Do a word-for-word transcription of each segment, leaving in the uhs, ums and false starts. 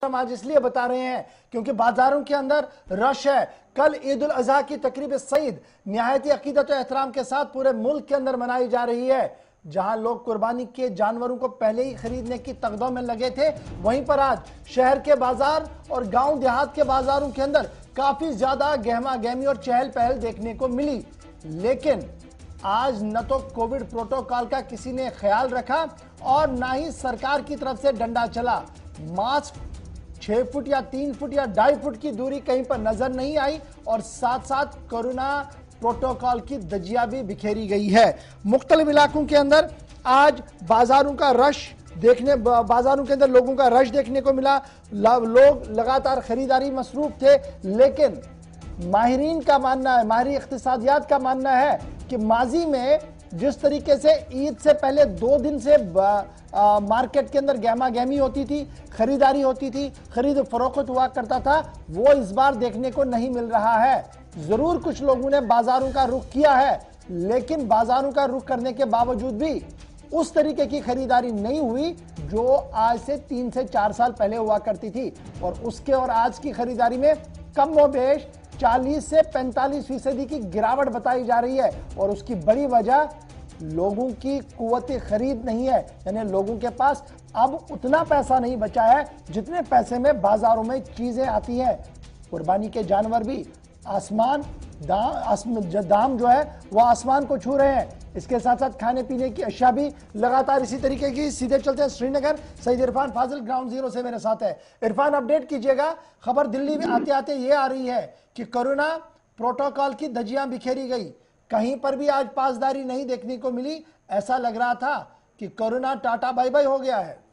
हम आज इसलिए बता रहे हैं क्योंकि बाजारों के अंदर रश है। कल ईद उल अजहा की तकरीब सईद निहायती अकीदत और एहतराम के साथ पूरे मुल्क के अंदर मनाई जा रही है। जहां लोग कुर्बानी के जानवरों को पहले ही खरीदने की तकदों में लगे थे, वहीं पर आज शहर के बाजार और गांव देहात के बाजारों के अंदर काफी ज्यादा गहमा गहमी और चहल पहल देखने को मिली। लेकिन आज न तो कोविड प्रोटोकॉल का किसी ने ख्याल रखा और ना ही सरकार की तरफ से डंडा चला। मास्क छह फुट या तीन फुट या ढाई फुट की दूरी कहीं पर नजर नहीं आई और साथ साथ कोरोना प्रोटोकॉल की धज्जियां भी बिखेरी गई है। मुख्तलिफ इलाकों के अंदर आज बाजारों का रश देखने बाजारों के अंदर लोगों का रश देखने को मिला। लोग लगातार खरीदारी मसरूफ थे, लेकिन माहिरीन का मानना है, माहिरी इख्तिसादियात का मानना है कि माजी में जिस तरीके से ईद से पहले दो दिन से आ, मार्केट के अंदर गहमा गहमी होती थी, खरीदारी होती थी, खरीद फरोख्त हुआ करता था, वो इस बार देखने को नहीं मिल रहा है। जरूर कुछ लोगों ने बाजारों का रुख किया है, लेकिन बाजारों का रुख करने के बावजूद भी उस तरीके की खरीदारी नहीं हुई जो आज से तीन से चार साल पहले हुआ करती थी। और उसके और आज की खरीदारी में कम व बेश चालीस से पैंतालीस फीसदी की गिरावट बताई जा रही है। और उसकी बड़ी वजह लोगों की कुव्वत खरीद नहीं है, यानी लोगों के पास अब उतना पैसा नहीं बचा है जितने पैसे में बाजारों में चीजें आती हैं। कुर्बानी के जानवर भी आसमान दाम आसम, दाम जो है वो आसमान को छू रहे हैं। इसके साथ साथ खाने पीने की अशिया भी लगातार इसी तरीके की। सीधे चलते हैं श्रीनगर, सईद इरफान फाजिल ग्राउंड जीरो से मेरे साथ है। इरफान, अपडेट कीजिएगा। खबर दिल्ली में आते आते ये आ रही है कि कोरोना प्रोटोकॉल की धज्जियां बिखेरी गई। कहीं पर भी आज पासदारी नहीं देखने को मिली। ऐसा लग रहा था कि कोरोना टाटा बाय बाय हो गया है।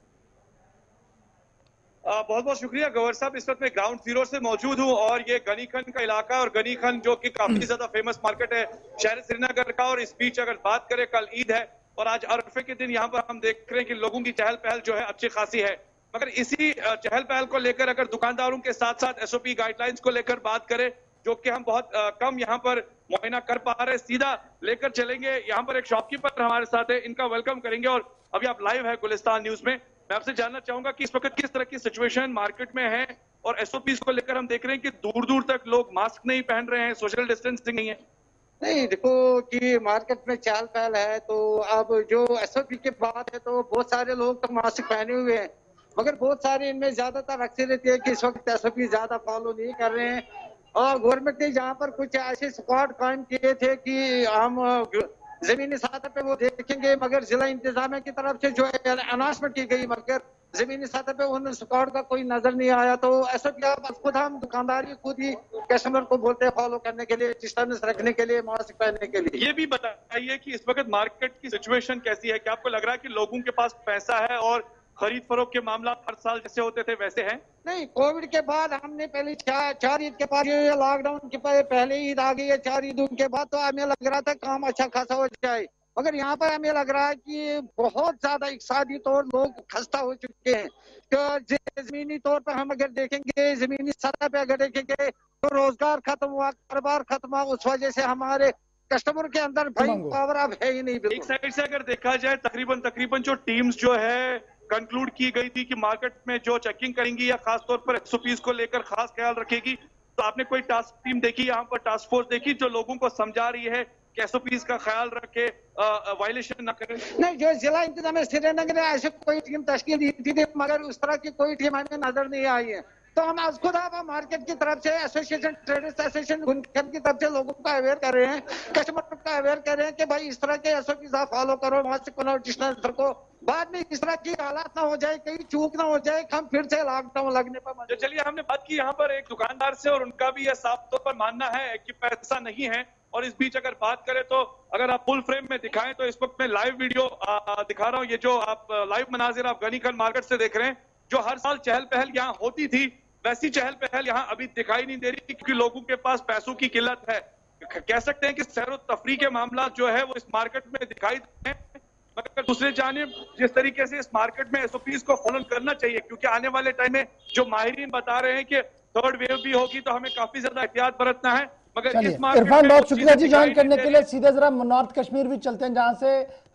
बहुत बहुत शुक्रिया गवर साहब। इस वक्त मैं ग्राउंड जीरो से मौजूद हूं और ये गनी खन का इलाका और गनी खन जो कि काफी ज्यादा फेमस मार्केट है शहर श्रीनगर का। और इस बीच अगर बात करें, कल ईद है और आज अरफे के दिन यहाँ पर हम देख रहे हैं कि लोगों की चहल पहल जो है अच्छी खासी है। मगर इसी चहल पहल को लेकर अगर दुकानदारों के साथ साथ एसओपी गाइडलाइंस को लेकर बात करें, जो कि हम बहुत आ, कम यहाँ पर मुआयना कर पा रहे, सीधा लेकर चलेंगे। यहाँ पर एक शॉपकीपर हमारे साथ है, इनका वेलकम करेंगे। और अभी आप लाइव है गुलिस्तान न्यूज में। मैं आपसे जानना चाहूंगा कि इस वक्त किस तरह की सिचुएशन मार्केट में है और एसओपीज को लेकर हम देख रहे हैं कि दूर दूर तक लोग मास्क नहीं पहन रहे हैं, सोशल डिस्टेंसिंग नहीं है। नहीं, देखो कि मार्केट में चहल पहल है, तो अब जो एसओपी की बात है तो बहुत सारे लोग तो मास्क पहने हुए हैं, मगर बहुत सारे इनमें ज्यादातर अक्सरियत है कि इस वक्त एसओपी ज्यादा फॉलो नहीं कर रहे हैं। और गवर्नमेंट ने जहाँ पर कुछ ऐसे स्क्वाड कायम किए थे कि हम जमीनी सतह पे वो देखेंगे, मगर जिला इंतजामिया की तरफ से जो अनाउंसमेंट की गई, मगर जमीनी सतह पे उन स्क्वाड का कोई नजर नहीं आया। तो ऐसा क्या खुद हम दुकानदारी खुद ही कस्टमर को बोलते हैं फॉलो करने के लिए, डिस्टेंस रखने के लिए, मास्क पहनने के लिए। ये भी बताइए कि इस वक्त मार्केट की सिचुएशन कैसी है? क्या आपको लग रहा है कि लोगों के पास पैसा है और खरीद फरोख्त के मामला हर साल जैसे होते थे वैसे हैं? नहीं, कोविड के बाद हमने पहले चार, चार ईद के बाद लॉकडाउन के पहले ईद आ गई है, चार ईद के बाद तो हमें लग रहा था काम अच्छा खासा हो जाए, मगर यहाँ पर हमें लग रहा है कि बहुत ज्यादा इक़्तिसादी तौर लोग खस्ता हो चुके हैं। तो जमीनी तौर पर हम अगर देखेंगे, जमीनी सतह पे अगर देखेंगे तो रोजगार खत्म हुआ, कारोबार खत्म हुआ, उस वजह से हमारे कस्टमर के अंदर भाई पावर अब है ही नहीं। एक साइड से अगर देखा जाए, तकरीबन तकरीबन जो टीम्स जो है कंक्लूड की गई थी कि मार्केट में जो चेकिंग करेंगी या खासतौर पर एसओपीज को लेकर खास ख्याल रखेगी, तो आपने कोई टास्क टीम देखी, यहाँ पर टास्क फोर्स देखी जो लोगों को समझा रही है कि एसओपीज का ख्याल रखे, वायलेशन न करें? नहीं, जो जिला इंतजामिया श्रीनगर ने ऐसे कोई टीम तश्कील दी थी, मगर उस तरह की कोई टीम हमें नजर नहीं आई है। तो हम आज खुद आप मार्केट की तरफ से एसोसिएशन ट्रेडर्स एसोसिएशन की तरफ से लोगों को अवेयर कर रहे हैं, कस्टमर को अवेयर कर रहे हैं कि भाई इस तरह के एसओपीज आप फॉलो करो, मास्क पहनो, डिस्टेंस रखो। बाद में इस तरह की हालात ना हो जाए, कहीं चूक ना हो जाए, हम फिर से लॉकडाउन लगने पर। तो चलिए, हमने बात की यहाँ पर एक दुकानदार से और उनका भी यह साफ तौर पर मानना है कि पैसा नहीं है। और इस बीच अगर बात करें तो अगर आप फुल फ्रेम में दिखाएं तो इस वक्त मैं लाइव वीडियो आ, दिखा रहा हूँ। ये जो आप लाइव मनाजिर आप गनी खन मार्केट से देख रहे हैं, जो हर साल चहल पहल यहाँ होती थी वैसी चहल पहल यहाँ अभी दिखाई नहीं दे रही, क्योंकि लोगों के पास पैसों की किल्लत है। कह सकते हैं कि सैर तफरी के मामला जो है वो इस मार्केट में दिखाई देते हैं, मगर दूसरी जानिब जिस तरीके से इस मार्केट में एसओपीज को फॉलो करना चाहिए, क्योंकि आने वाले टाइम में जो माहिरीन बता रहे हैं कि थर्ड वेव भी होगी तो हमें काफी ज्यादा एहतियात बरतना है। मगर इस इरफान, बहुत शुक्रिया जी ज्वाइन करने के लिए। सीधे जरा नॉर्थ कश्मीर भी चलते हैं, जहां से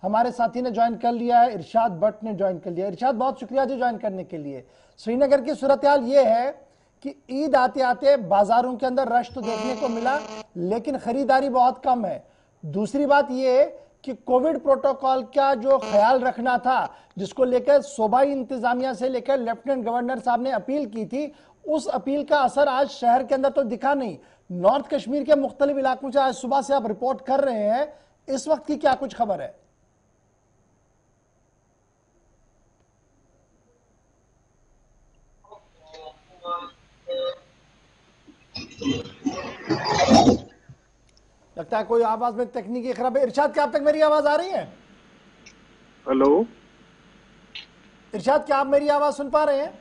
हमारे साथी ने ज्वाइन कर लिया है, इरशाद भट्ट ने ज्वाइन कर लिया। इरशाद, बहुत शुक्रिया जी ज्वाइन करने के लिए। श्रीनगर की सूरत हाल ये है कि ईद आते आते बाजारों के अंदर रश तो देखने को मिला, लेकिन खरीदारी बहुत कम है। दूसरी बात यह है कि कोविड प्रोटोकॉल का जो ख्याल रखना था, जिसको लेकर सूबाई इंतजामिया से लेकर लेफ्टिनेंट गवर्नर साहब ने अपील की थी, उस अपील का असर आज शहर के अंदर तो दिखा नहीं। नॉर्थ कश्मीर के मुख्तलिफ इलाकों से आज सुबह से आप रिपोर्ट कर रहे हैं, इस वक्त की क्या कुछ खबर है? लगता है कोई आवाज में तकनीकी खराब है। इरशाद, क्या आप तक मेरी आवाज आ रही है? हेलो इरशाद, क्या आप मेरी आवाज सुन पा रहे हैं?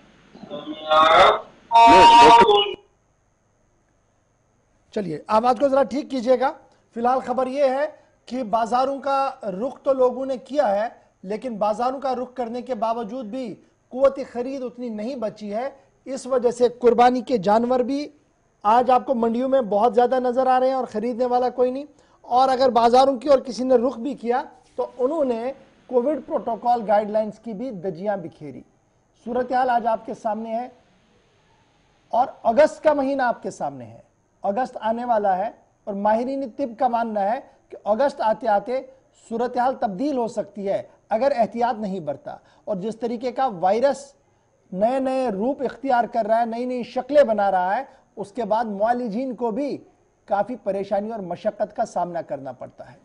चलिए, आवाज को जरा ठीक कीजिएगा। फिलहाल खबर यह है कि बाजारों का रुख तो लोगों ने किया है, लेकिन बाजारों का रुख करने के बावजूद भी कुव्वत खरीद उतनी नहीं बची है। इस वजह से कुर्बानी के जानवर भी आज आपको मंडियों में बहुत ज्यादा नजर आ रहे हैं और खरीदने वाला कोई नहीं। और अगर बाजारों की और किसी ने रुख भी किया तो उन्होंने कोविड प्रोटोकॉल गाइडलाइंस की भी दजियां बिखेरी। सूरत हाल आज आपके सामने है और अगस्त का महीना आपके सामने है। अगस्त आने वाला है और माहिरीन तिब का मानना है कि अगस्त आते आते सूरत हाल तब्दील हो सकती है अगर एहतियात नहीं बरता। और जिस तरीके का वायरस नए नए रूप इख्तियार कर रहा है, नई नई शक्लें बना रहा है, उसके बाद मुआलिजीन को भी काफी परेशानी और मशक्कत का सामना करना पड़ता है।